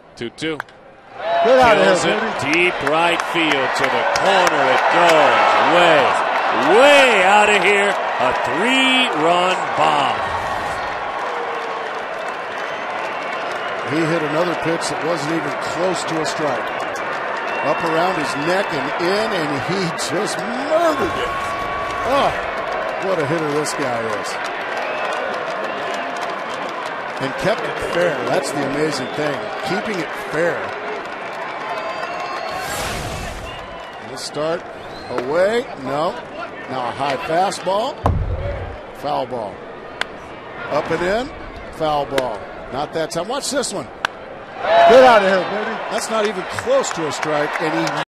2-2. Get out of Kills here, it baby. deep right field to the corner. It goes way out of here. A 3-run bomb. He hit another pitch that wasn't even close to a strike. Up around his neck and in, and he just murdered it. Oh, what a hitter this guy is. And kept it fair. That's the amazing thing. Keeping it fair. Let's start away. No. Now a high fastball. Foul ball. Up and in. Foul ball. Not that time. Watch this one. Get out of here, baby. That's not even close to a strike, and he